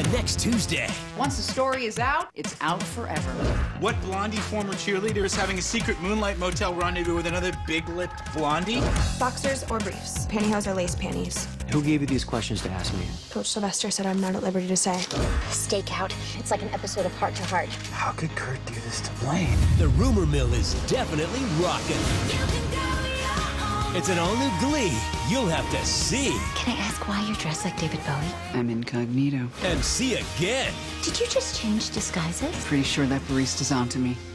And next Tuesday. Once the story is out, it's out forever. What Blondie former cheerleader is having a secret Moonlight Motel rendezvous with another big-lipped Blondie? Boxers or briefs? Pantyhose or lace panties? Who gave you these questions to ask me? Coach Sylvester said I'm not at liberty to say. Stakeout. It's like an episode of Heart to Heart. How could Kurt do this to Blaine? The rumor mill is definitely rocking. It's an all-new Glee. You'll have to see. Can I ask why you're dressed like David Bowie? I'm incognito. And see again. Did you just change disguises? Pretty sure that barista's onto me.